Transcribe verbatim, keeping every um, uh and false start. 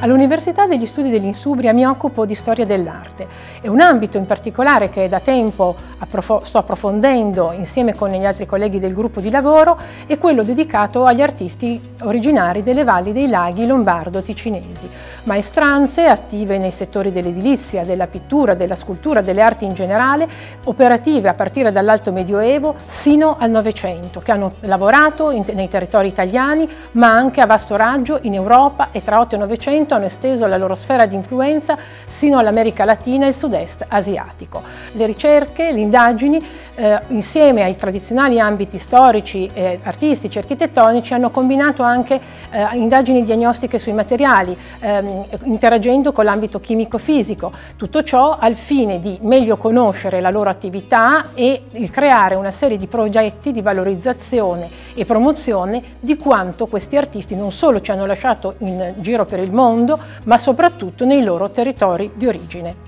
All'Università degli Studi dell'Insubria mi occupo di storia dell'arte e un ambito in particolare che da tempo approf- sto approfondendo insieme con gli altri colleghi del gruppo di lavoro è quello dedicato agli artisti originari delle valli dei laghi lombardo-ticinesi, maestranze attive nei settori dell'edilizia, della pittura, della scultura, delle arti in generale, operative a partire dall'Alto Medioevo sino al Novecento, che hanno lavorato in, nei territori italiani ma anche a vasto raggio in Europa e tra Ottocento e Novecento hanno esteso la loro sfera di influenza sino all'America Latina e il sud-est asiatico. Le ricerche, le indagini, eh, insieme ai tradizionali ambiti storici, eh, artistici, architettonici, hanno combinato anche eh, indagini diagnostiche sui materiali, ehm, interagendo con l'ambito chimico-fisico. Tutto ciò al fine di meglio conoscere la loro attività e di creare una serie di progetti di valorizzazione e promozione di quanto questi artisti non solo ci hanno lasciato in giro per il mondo, ma soprattutto nei loro territori di origine.